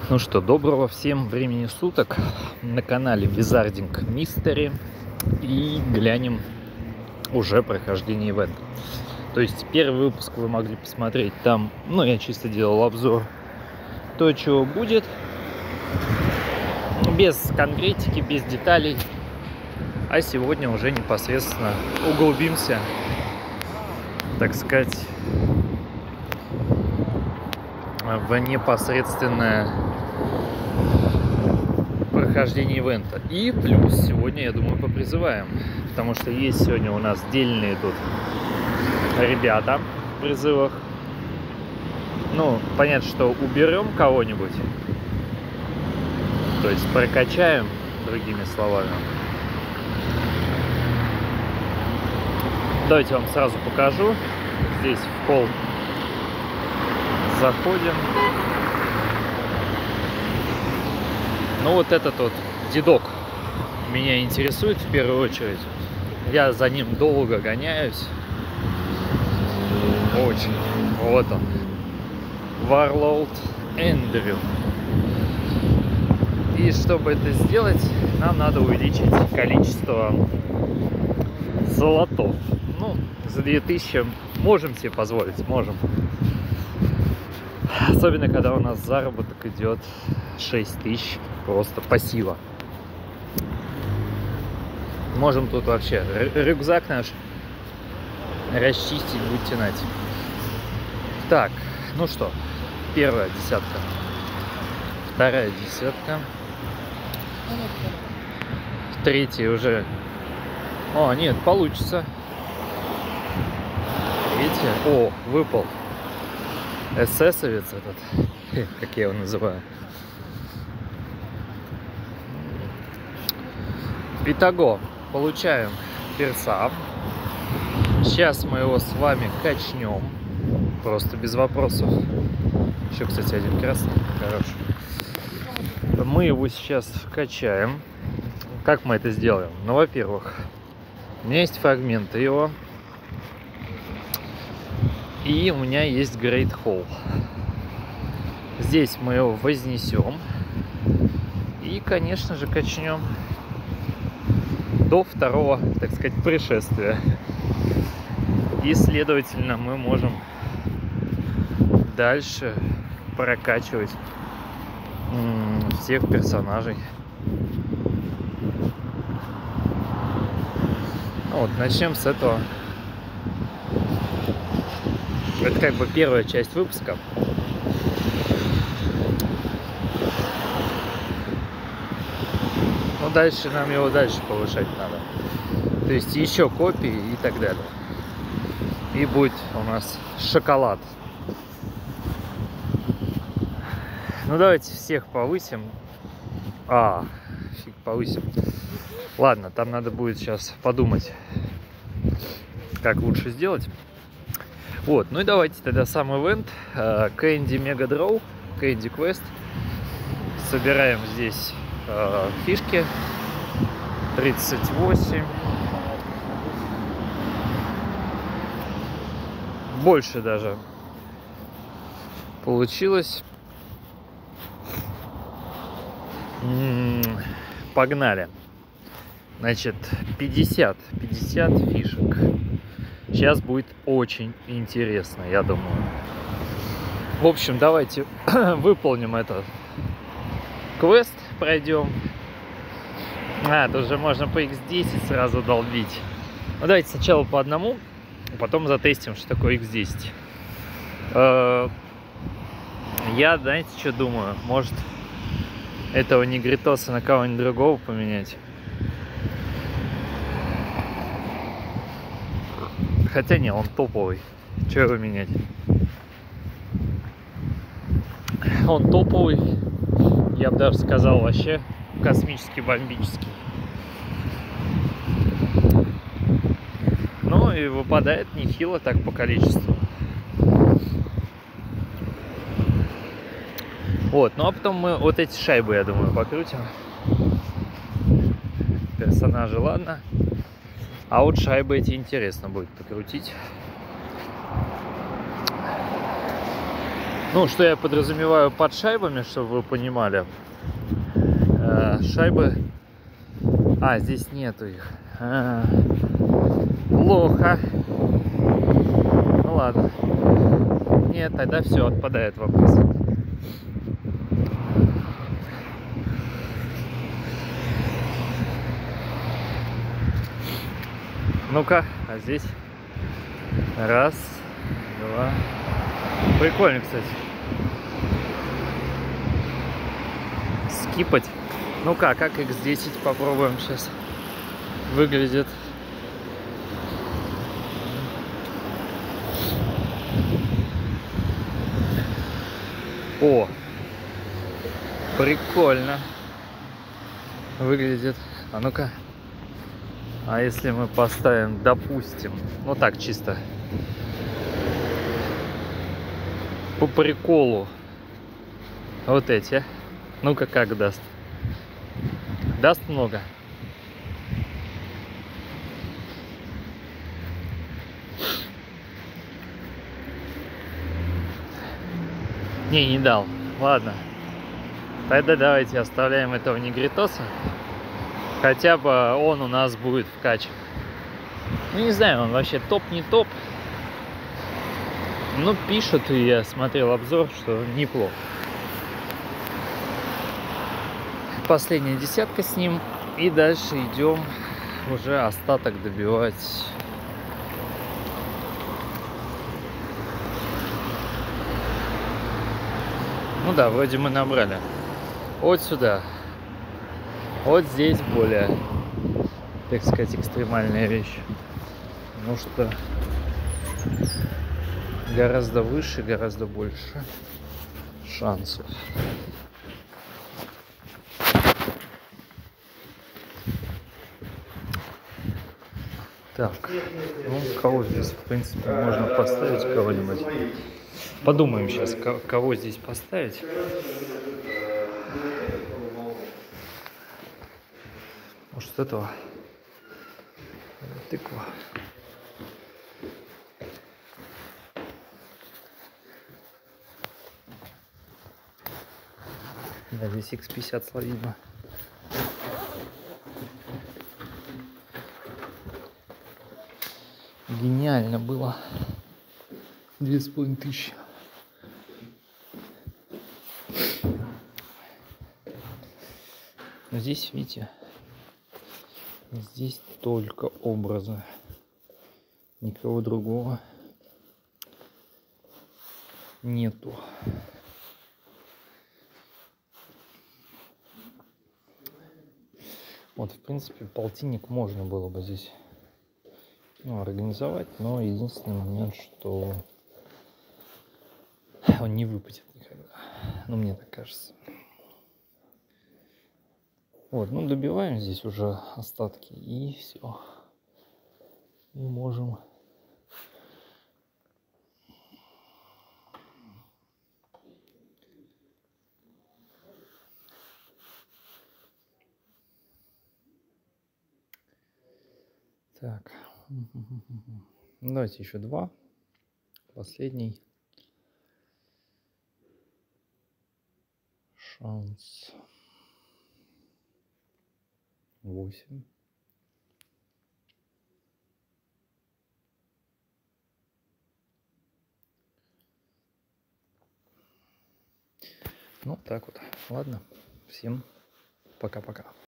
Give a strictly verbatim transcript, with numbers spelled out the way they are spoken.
Ну что, доброго всем времени суток на канале Wizarding Mystery, и глянем уже прохождение ивента. То есть первый выпуск вы могли посмотреть там, ну я чисто делал обзор то, чего будет, без конкретики, без деталей. А сегодня уже непосредственно углубимся, так сказать, в непосредственное прохождение ивента. И плюс сегодня, я думаю, попризываем, потому что есть сегодня у нас дельные тут ребята в призывах. Ну, понятно, что уберем кого-нибудь, то есть прокачаем, другими словами. Давайте я вам сразу покажу. Здесь в холл заходим. Ну вот этот вот дедок меня интересует в первую очередь. Я за ним долго гоняюсь. Очень. Вот он. Warlord Эндрю. И чтобы это сделать, нам надо увеличить количество золотов. Ну, за две тысячи можем себе позволить, можем. Особенно, когда у нас заработок идет шесть тысяч просто пассива. Можем тут вообще рюкзак наш расчистить, будьте нате. Так, ну что, первая десятка, вторая десятка, третья уже. О, нет, получится. Третья. О, выпал эсэсовец этот, как я его называю. Итого, получаем перса. Сейчас мы его с вами качнем. Просто без вопросов. Еще, кстати, один красный. Хороший. Мы его сейчас качаем. Как мы это сделаем? Ну, во-первых, у меня есть фрагменты его. И у меня есть Great Hall. Здесь мы его вознесем. И, конечно же, качнем до второго, так сказать, пришествия. И, следовательно, мы можем дальше прокачивать всех персонажей. Ну, вот, начнем с этого. Это как бы первая часть выпуска. Ну, дальше нам его дальше повышать надо. То есть еще копии и так далее. И будет у нас шоколад. Ну, давайте всех повысим. А, фиг повысим. Ладно, там надо будет сейчас подумать, как лучше сделать. Вот, ну и давайте тогда сам ивент. Candy Mega Draw, Candy Quest. Собираем здесь э, фишки. тридцать восемь. Больше даже получилось. М-м-м, погнали. Значит, пятьдесят фишек. Сейчас будет очень интересно, я думаю. В общем, давайте выполним этот квест, пройдем. А, тут уже можно по икс десять сразу долбить. Ну, давайте сначала по одному, а потом затестим, что такое икс десять. Я, знаете, что думаю? Может, этого негритоса на кого-нибудь другого поменять? Хотя не, он топовый. Че его менять? Он топовый. Я бы даже сказал, вообще космический, бомбический. Ну и выпадает нехило так по количеству. Вот, ну а потом мы вот эти шайбы, я думаю, покрутим. Персонажи, ладно. А вот шайбы эти интересно будет покрутить. Ну, что я подразумеваю под шайбами, чтобы вы понимали. Э, шайбы... А, здесь нету их. А, плохо. Ну ладно. Нет, тогда все, отпадает вопрос. Ну-ка, а здесь раз, два. Прикольно, кстати. Скипать. Ну-ка, как икс десять попробуем сейчас. Выглядит. О, прикольно выглядит. А ну-ка. А если мы поставим, допустим, ну так чисто по приколу вот эти, ну-ка, как даст? Даст много? Не, не дал. Ладно. Тогда давайте оставляем этого негритоса. Хотя бы он у нас будет в каче. Ну, не знаю, он вообще топ, не топ. Ну, пишут, и я смотрел обзор, что неплохо. Последняя десятка с ним. И дальше идем уже остаток добивать. Ну да, вроде мы набрали. Вот сюда. Вот здесь более, так сказать, экстремальная вещь. Потому что гораздо выше, гораздо больше шансов. Так, ну кого здесь, в принципе, можно поставить, кого-нибудь. Подумаем сейчас, кого здесь поставить. Может, этого тыква. Да, здесь икс пятьдесят слоидно. Гениально было. Две с половиной тысячи. Но здесь, видите, здесь только образы. Никого другого нету. Вот, в принципе, полтинник можно было бы здесь, ну, организовать, но единственный момент, что он не выпадет никогда. Ну, мне так кажется. Вот, ну, добиваем здесь уже остатки, и все. И можем... Так, давайте еще два. Последний шанс. Восемь. Ну, так вот. Ладно. Всем пока-пока.